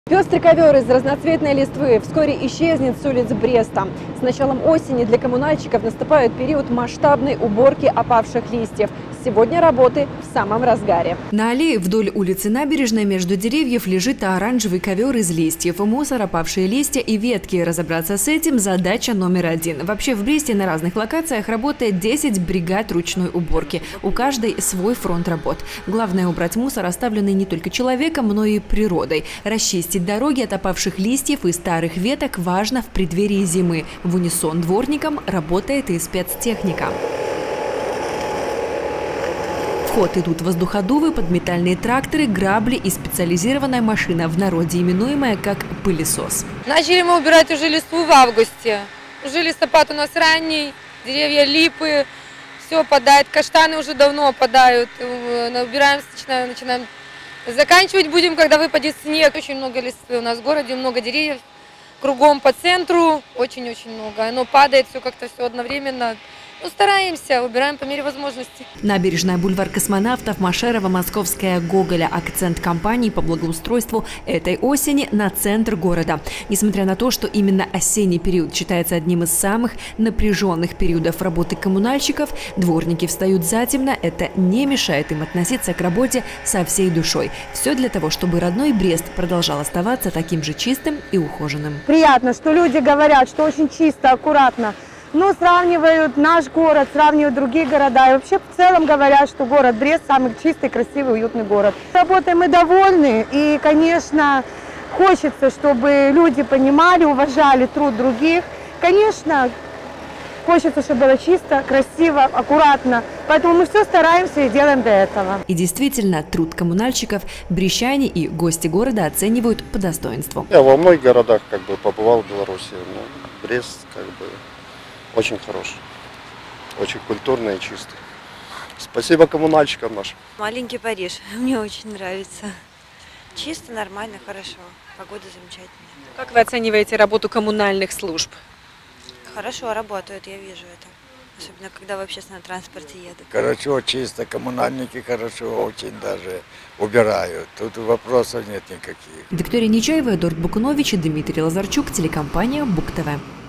Пестрый ковер из разноцветной листвы вскоре исчезнет с улиц Бреста. С началом осени для коммунальщиков наступает период масштабной уборки опавших листьев. Сегодня работы в самом разгаре. На аллее вдоль улицы Набережной между деревьев лежит оранжевый ковер из листьев, мусор, опавшие листья и ветки. Разобраться с этим – задача номер один. Вообще в Бресте на разных локациях работает 10 бригад ручной уборки. У каждой свой фронт работ. Главное – убрать мусор, оставленный не только человеком, но и природой. Расчистить дороги от опавших листьев и старых веток важно в преддверии зимы. В унисон дворникам работает и спецтехника. В ход идут воздуходувы, подметальные тракторы, грабли и специализированная машина, в народе именуемая как пылесос. Начали мы убирать уже листву в августе. Уже листопад у нас ранний, деревья липы, все опадает, каштаны уже давно опадают. Убираем, начинаем. Заканчивать будем, когда выпадет снег. Очень много листвы у нас в городе, много деревьев. Кругом по центру очень-очень много. Оно падает, все как-то все одновременно. Ну, стараемся, убираем по мере возможности. Набережная, бульвар Космонавтов, Машерова, Московская, Гоголя. Акцент компании по благоустройству этой осени на центр города. Несмотря на то, что именно осенний период считается одним из самых напряженных периодов работы коммунальщиков, дворники встают затемно. Это не мешает им относиться к работе со всей душой. Все для того, чтобы родной Брест продолжал оставаться таким же чистым и ухоженным. Приятно, что люди говорят, что очень чисто, аккуратно. Но сравнивают наш город, сравнивают другие города. И вообще в целом говорят, что город Брест самый чистый, красивый, уютный город. Работаем мы довольны. И, конечно, хочется, чтобы люди понимали, уважали труд других. Конечно, хочется, чтобы было чисто, красиво, аккуратно. Поэтому мы все стараемся и делаем для этого. И действительно, труд коммунальщиков брестяне и гости города оценивают по достоинству. Я во многих городах побывал в Беларуси, но Брест очень хороший, очень культурный и чистый. Спасибо коммунальщикам нашим. Маленький Париж, мне очень нравится. Чисто, нормально, хорошо. Погода замечательная. Как вы оцениваете работу коммунальных служб? Хорошо работают, я вижу это. Особенно, когда в общественном транспорте едут. Хорошо, чисто, коммунальники хорошо, очень даже убирают. Тут вопросов нет никаких. Виктория Нечаева, Эдуард Букунович и Дмитрий Лазарчук, телекомпания Бук ТВ.